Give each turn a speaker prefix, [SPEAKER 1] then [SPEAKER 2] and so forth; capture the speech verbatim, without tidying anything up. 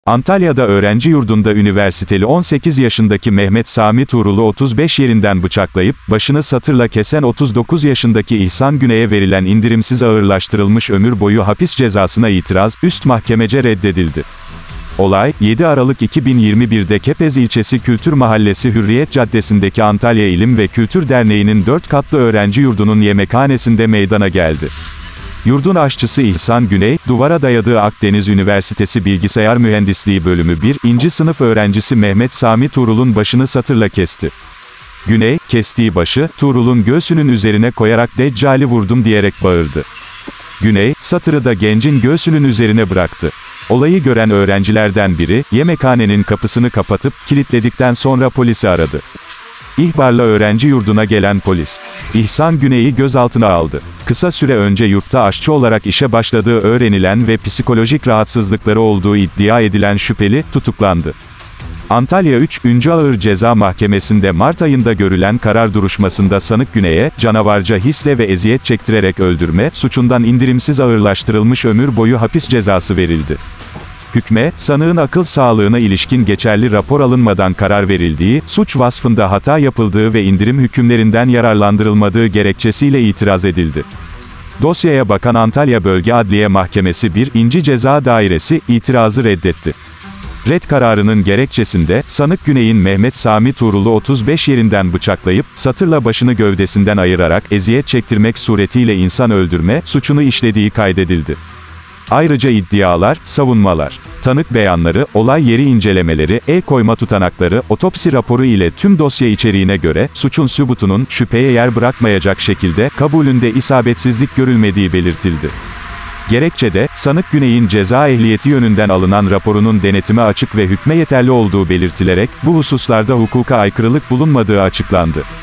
[SPEAKER 1] Antalya'da öğrenci yurdunda üniversiteli on sekiz yaşındaki Mehmet Sami Tuğrul'u otuz beş yerinden bıçaklayıp, başını satırla kesen otuz dokuz yaşındaki İhsan Güney'e verilen indirimsiz ağırlaştırılmış ömür boyu hapis cezasına itiraz, üst mahkemece reddedildi. Olay, yedi Aralık iki bin yirmi bir'de Kepez ilçesi Kültür Mahallesi Hürriyet Caddesi'ndeki Antalya İlim ve Kültür Derneği'nin dört katlı öğrenci yurdunun yemekhanesinde meydana geldi. Yurdun aşçısı İhsan Güney, duvara dayadığı Akdeniz Üniversitesi Bilgisayar Mühendisliği Bölümü bir. inci sınıf öğrencisi Mehmet Sami Tuğrul'un başını satırla kesti. Güney, kestiği başı, Tuğrul'un göğsünün üzerine koyarak "Deccali vurdum" diyerek bağırdı. Güney, satırı da gencin göğsünün üzerine bıraktı. Olayı gören öğrencilerden biri, yemekhanenin kapısını kapatıp, kilitledikten sonra polisi aradı. İhbarla öğrenci yurduna gelen polis, İhsan Güney'i gözaltına aldı. Kısa süre önce yurtta aşçı olarak işe başladığı öğrenilen ve psikolojik rahatsızlıkları olduğu iddia edilen şüpheli, tutuklandı. Antalya üçüncü Ağır Ceza Mahkemesi'nde Mart ayında görülen karar duruşmasında sanık Güney'e, canavarca hisle ve eziyet çektirerek öldürme, suçundan indirimsiz ağırlaştırılmış ömür boyu hapis cezası verildi. Hükme, sanığın akıl sağlığına ilişkin geçerli rapor alınmadan karar verildiği, suç vasfında hata yapıldığı ve indirim hükümlerinden yararlandırılmadığı gerekçesiyle itiraz edildi. Dosyaya bakan Antalya Bölge Adliye Mahkemesi birinci Ceza Dairesi, itirazı reddetti. Red kararının gerekçesinde, sanık Güney'in Mehmet Sami Tuğrul'u otuz beş yerinden bıçaklayıp, satırla başını gövdesinden ayırarak eziyet çektirmek suretiyle insan öldürme suçunu işlediği kaydedildi. Ayrıca iddialar, savunmalar, tanık beyanları, olay yeri incelemeleri, el koyma tutanakları, otopsi raporu ile tüm dosya içeriğine göre, suçun sübutunun, şüpheye yer bırakmayacak şekilde, kabulünde isabetsizlik görülmediği belirtildi. Gerekçede, sanık Güney'in ceza ehliyeti yönünden alınan raporunun denetime açık ve hükme yeterli olduğu belirtilerek, bu hususlarda hukuka aykırılık bulunmadığı açıklandı.